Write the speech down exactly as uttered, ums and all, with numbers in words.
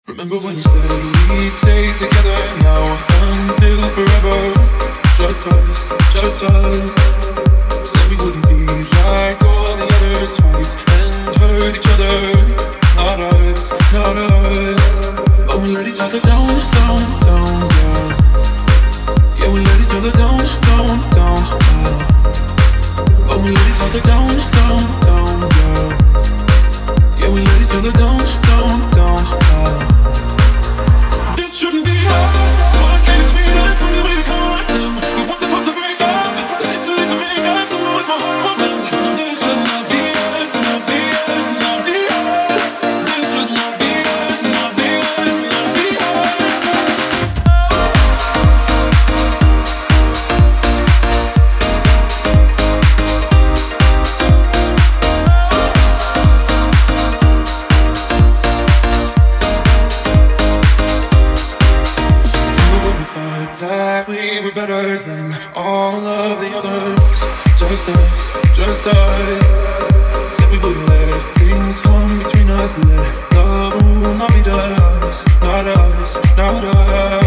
Remember when you said we'd stay together now until forever? Just us, just us. Said we wouldn't be like all the others, fight and hurt each other. Not us, not us. But we let each other down, down, down, yeah. Yeah, we let each other down, down, down, yeah. But we let each other down, down, down, yeah. Yeah, we let each other down, down, down, yeah. This shouldn't be us. Why can't it be us from the way we caught them? We weren't supposed to break up. It's too late to make up. Don't know what my heart meant. No, this should not be us. Not be us. Not be us. This should not be us. Not be us. Not be us. That we were better than all of the others. Just us, just us. Said we wouldn't let things come between us. Let love rule, not be us, not us, not us.